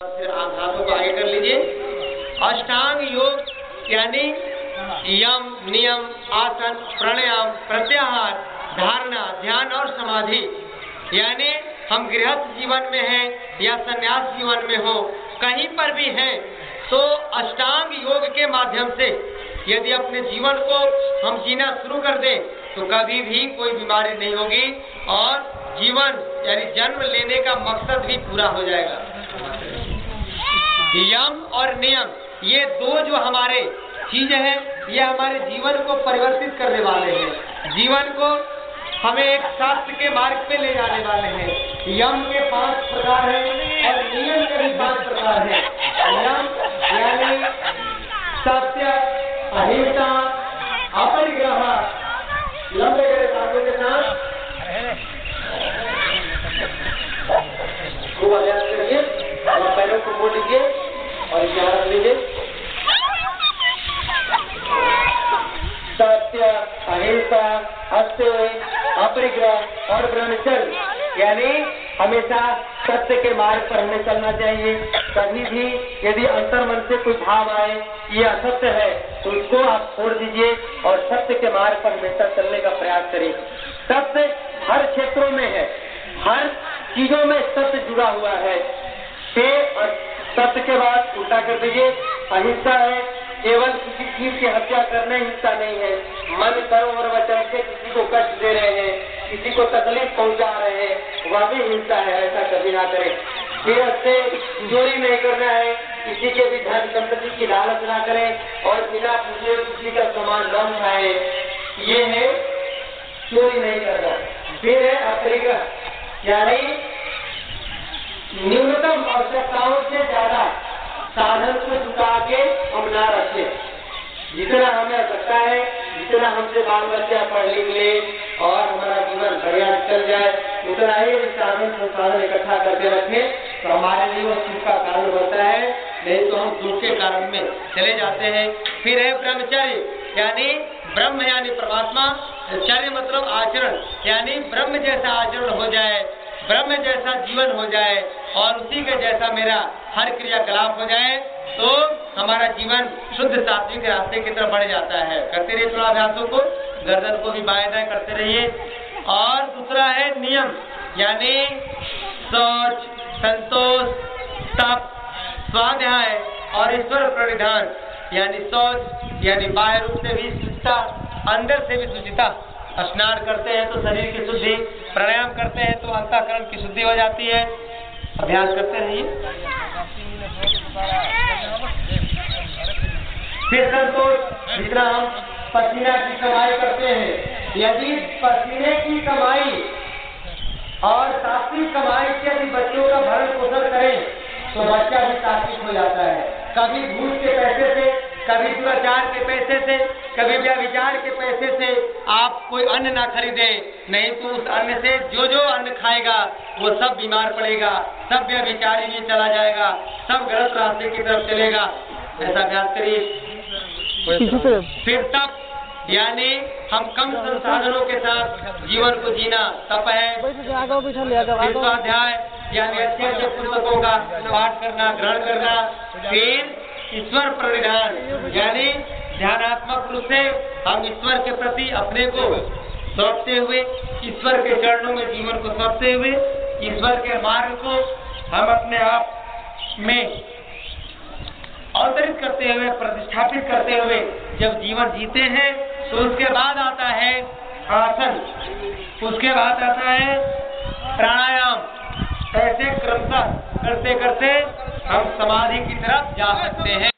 फिर आप हाथों को आगे कर लीजिए। अष्टांग योग यानी यम, नियम, आसन, प्राणायाम, प्रत्याहार, धारणा, ध्यान और समाधि। यानी हम गृहस्थ जीवन में हैं या संन्यास जीवन में हो, कहीं पर भी हैं, तो अष्टांग योग के माध्यम से यदि अपने जीवन को हम जीना शुरू कर दें तो कभी भी कोई बीमारी नहीं होगी और जीवन यानी जन्म लेने का मकसद भी पूरा हो जाएगा। यम और नियम ये दो जो हमारे चीजें हैं, ये हमारे जीवन को परिवर्तित करने वाले हैं, जीवन को हमें एक शास्त्र के मार्ग पे ले जाने वाले हैं। यम के 5 प्रकार हैं और नियम के भी 5 प्रकार हैं। यम यानी सत्य, अहिंसा, अपरिग्रह, लंबे के साथ खूब अभ्यास करिए और पैरों को मोड़ लीजिए और इशारा रख लीजिए। सत्य, अहिंसा, अस्त्य, अपरिग्रह और ब्रह्मचर्य यानी हमेशा सत्य के मार्ग पर हमें चलना चाहिए। कभी भी यदि अंतर मन से कोई भाव आए ये असत्य है तो उसको आप छोड़ दीजिए और सत्य के मार्ग पर हमेशा चलने का प्रयास करिए। सत्य हर क्षेत्रों में है, हर चीजों में सत्य जुड़ा हुआ है। सत्य के बाद उल्टा कर दीजिए। अहिंसा है, केवल किसी चीज की हत्या करना हिंसा नहीं है। मन, कर्म और वचन से किसी को कष्ट दे रहे हैं, किसी को तकलीफ पहुंचा रहे हैं, वह भी हिंसा है, ऐसा कभी ना करें। फिर से चोरी नहीं करना है, किसी के भी धन संपत्ति की लालच ना करें और बिना पूछे किसी का सामान न उठाए, ये है चोरी नहीं करना। फिर है अपरिग्रह यानी न्यूनतम आवश्यकताओं से ज्यादा साधन को चुका के हम ना रखें। जितना हमें आवश्यकता है, जितना हमसे बाल बच्चा पढ़ लिख ले और हमारा जीवन बढ़िया चल जाए, उतना ही साधन संसाधन इकट्ठा करके रखें तो हमारे लिए वो सुख का कारण बनता है, नहीं तो हम दुख के कारण में चले जाते हैं। फिर है ब्रह्मचर्य यानी ब्रह्म यानी परमात्मा, चर्य मतलब आचरण यानी ब्रह्म जैसा आचरण हो जाए, ब्रह्म जैसा जीवन हो जाए और उसी के जैसा मेरा हर क्रियाकलाप हो जाए तो हमारा जीवन शुद्ध सात्विक रास्ते की तरफ बढ़ जाता है। करते रहिए थोड़ा अभ्यासों को, गर्दन को भी बाएं दाएं करते रहिए। और दूसरा है नियम यानी शौच, संतोष, तप, स्वाध्याय और ईश्वर प्रणिधान यानी शौच यानी बाह्य रूप से भी शुचिता, अंदर से भी शुचिता। स्नान करते हैं तो शरीर की शुद्धि, प्राणायाम करते हैं तो अंतःकरण की शुद्धि हो जाती है। अभ्यास करते रहिए। फिर संतोष, जितना हम पसीना की कमाई करते हैं, यदि पसीने की कमाई और सात्विक कमाई से यदि बच्चों का भरण पोषण करें तो बच्चा भी सात्विक हो जाता है। कभी घूस के पैसे से, कभी दुराचार के पैसे से, कभी व्यभिचार के पैसे से आप कोई अन्न ना खरीदे, नहीं तो उस अन्न से जो जो अन्न खाएगा वो सब बीमार पड़ेगा, सब व्यभिचारी में चला जाएगा, सब गलत रास्ते की तरफ चलेगा। ऐसा अभ्यास करिए। फिर तप यानी हम कम संसाधनों के साथ जीवन को जीना तप है। फिर स्वाध्याय यानी अच्छे अच्छे पुस्तकों का पाठ करना, ग्रहण करना। फिर ईश्वर प्रणिधान यानी ध्यानात्मक रूप से हम ईश्वर के प्रति अपने को सौंपते हुए, ईश्वर के चरणों में जीवन को सौंपते हुए, ईश्वर के मार्ग को हम अपने आप में अवतरित करते हुए, प्रतिष्ठापित करते हुए जब जीवन जीते हैं तो उसके बाद आता है आसन, उसके बाद आता है प्राणायाम। ऐसे क्रमशः करते करते हम समाधि की तरफ जा सकते हैं।